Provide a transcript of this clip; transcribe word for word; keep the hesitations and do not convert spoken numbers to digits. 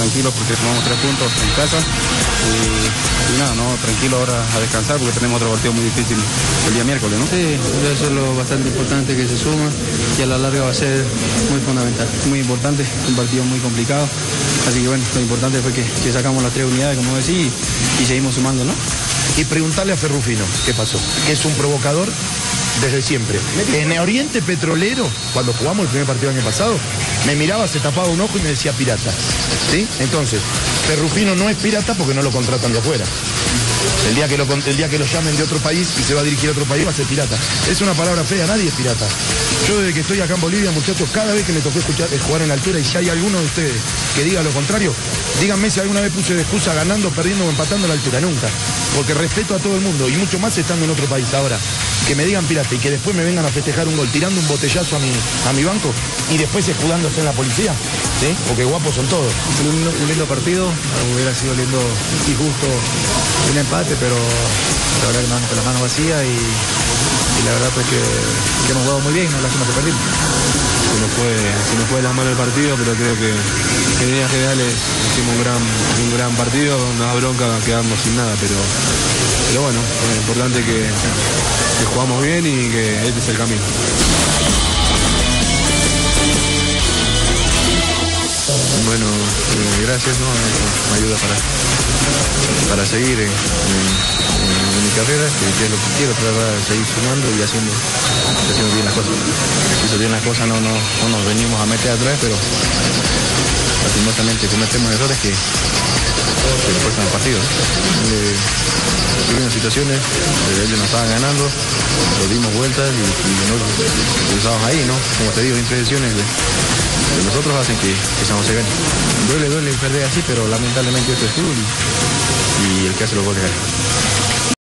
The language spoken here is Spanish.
tranquilos porque tomamos tres puntos en casa y, y nada, no, tranquilo ahora a descansar porque tenemos otro partido muy difícil el día miércoles, ¿no? Sí, eso es lo bastante importante que se suma y a la larga va a ser muy fundamental. Muy importante, un partido muy complicado, así que bueno, lo importante fue que, que sacamos las tres unidades, como decís, y, y seguimos sumando, ¿no? Y preguntarle a Ferrufino qué pasó, que es un provocador desde siempre. En Oriente Petrolero, cuando jugamos el primer partido el año pasado, me miraba, se tapaba un ojo y me decía pirata. ¿Sí? Entonces, Ferrufino no es pirata porque no lo contratan de afuera. El día, que lo, el día que lo llamen de otro país y se va a dirigir a otro país va a ser pirata. Es una palabra fea, nadie es pirata. Yo desde que estoy acá en Bolivia, muchachos, cada vez que me tocó escuchar, jugar en la altura y si hay alguno de ustedes que diga lo contrario, díganme si alguna vez puse de excusa ganando, perdiendo o empatando en la altura. Nunca. Porque respeto a todo el mundo y mucho más estando en otro país. Ahora, que me digan pirata y que después me vengan a festejar un gol tirando un botellazo a mi, a mi banco y después escudándose en la policía, ¿sí? Porque guapos son todos. Un lindo, un lindo partido, hubiera sido lindo y justo un empate, pero la verdad que nos vamos con las manos vacías y, y la verdad pues que, que hemos jugado muy bien, no la hacemos que perdimos. Se nos fue, se nos fue de las manos el partido, pero creo que en líneas generales hicimos un gran, un gran partido, nos da bronca quedarnos sin nada, pero, pero bueno, es importante que, que jugamos bien y que este es el camino. Bueno, eh, gracias, ¿no? Eso me ayuda para, para seguir en, en, en mi carrera, que, que es lo que quiero, tratar de seguir sumando y haciendo, haciendo bien las cosas. Si hizo bien las cosas, no, no, no nos venimos a meter atrás, pero lastimosamente cometemos errores que, que nos cuestan el partido. Eh, tuvimos situaciones, eh, ellos nos estaban ganando, lo dimos vueltas y, y nosotros estábamos ahí, ¿no? Como te digo, imprecisiones de, de nosotros hacen que, que San José gane. Duele, duele perder así, pero lamentablemente esto es fútbol y, y el que hace los goles gana.